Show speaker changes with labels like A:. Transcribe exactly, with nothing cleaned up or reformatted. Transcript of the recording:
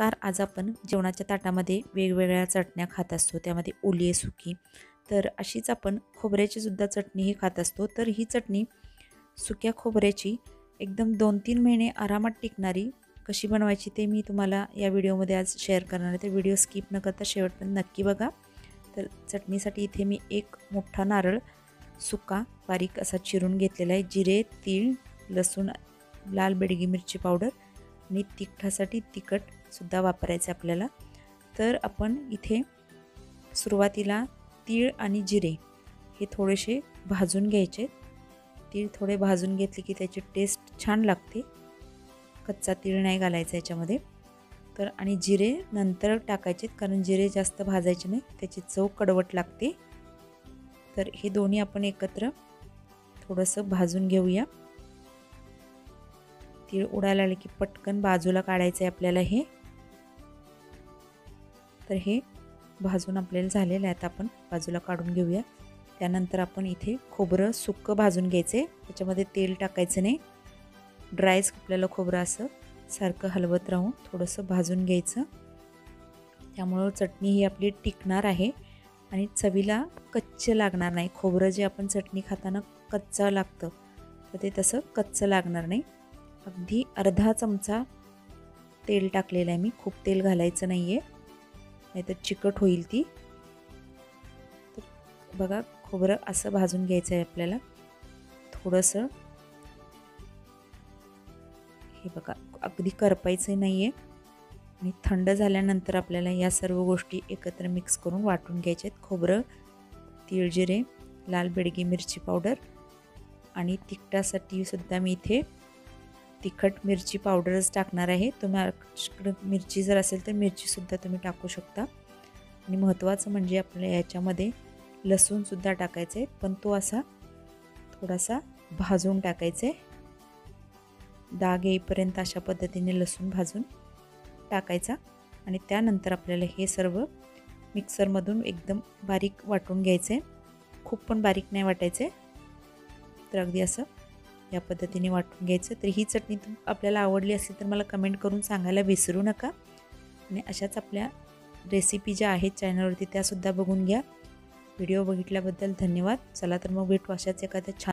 A: नमस्कार. आज आपण जेवणाच्या ताटामध्ये वेगवेगळ्या चटण्या खात असतो, त्यामध्ये ओली आहे, सुकी. तर अशीच आपण खोबऱ्याची सुद्धा चटणीही खात असतो. तर ही चटणी सुक्या खोबऱ्याची एकदम दोन तीन महिने आरामात टिकणारी कशी बनवायची ते मी तुम्हाला या व्हिडिओमध्ये आज शेअर करणार आहे. तर व्हिडिओ स्किप न करता शेवटपर्यंत नक्की बघा. तर चटणीसाठी इथे मी एक मोठा नारळ सुका बारीक असा चिरून घेतलेला आहे. जिरे, तीळ, लसूण, लाल बेडगी मिरची पावडर आणि तिखटासाठी तिखट सुद्धा वापरायचे आपल्याला. तर आपण इथे सुरुवातीला तीळ आणि जिरे हे थोडेसे भाजून घ्यायचे. तीळ थोडे भाजून घेतले की त्याची टेस्ट छान लागते. कच्चा तीळ नाही घालायचा याच्यामध्ये. तर आणि जिरे नंतर टाकायचे, कारण जिरे जास्त भाजायचे नाही, त्याची चव कडवट लागते. तर हे दोन्ही आपण एकत्र थोडंसं भाजून घेऊया. तीळ उडायला लागले की पटकन बाजूला काढायचं आहे आपल्याला हे. तर हे भाजून आपल्याला झालेलं आहे, आता आपण बाजूला काढून घेऊया. त्यानंतर आपण इथे खोबरं सुक्कं भाजून घ्यायचे. त्याच्यामध्ये तेल टाकायचं नाही, ड्रायच आपल्याला खोबरं असं सारखं हलवत राहून थोडंसं भाजून घ्यायचं. त्यामुळं चटणी ही आपली टिकणार आहे आणि चवीला कच्चं लागणार नाही. खोबरं जे आपण चटणी खाताना कच्चं लागतं, तर ते तसं कच्चं लागणार नाही. अगदी अर्धा चमचा तेल टाकलेलं आहे मी, खूप तेल घालायचं नाही आहे, नाहीतर चिकट होईल ती. तर बघा, खोबरं असं भाजून घ्यायचं आहे आपल्याला थोडंसं. हे बघा, अगदी करपायचं नाही आहे. आणि थंड झाल्यानंतर आपल्याला या सर्व गोष्टी एकत्र मिक्स करून वाटून घ्यायच्या आहेत. खोबरं, तीळ, जिरे, लाल बेडगी मिरची पावडर आणि सुद्धा मी इथे तिखट मिरची पावडरच टाकणार आहे. तुम्ही मिरची जर असेल तर मिरचीसुद्धा तुम्ही टाकू शकता. आणि महत्त्वाचं म्हणजे आपल्याला याच्यामध्ये लसूणसुद्धा टाकायचं आहे, पण तो असा थोडासा भाजून टाकायचा आहे. डाग येईपर्यंत अशा पद्धतीने लसूण भाजून टाकायचा. आणि त्यानंतर आपल्याला हे सर्व मिक्सरमधून एकदम बारीक वाटून घ्यायचं आहे. खूप पण बारीक नाही वाटायचं आहे. तर अगदी असं या पद्धतीने वाटून घ्यायचं. तर ही चटणी आपल्याला आवडली असेल तर मला कमेंट करून सांगायला विसरू नका. आणि अशाच आपल्या रेसिपी ज्या आहेत चॅनलवरती त्यासुद्धा बघून घ्या. व्हिडिओ बघितल्याबद्दल धन्यवाद. चला तर मग भेटू अशाच एखाद्या छान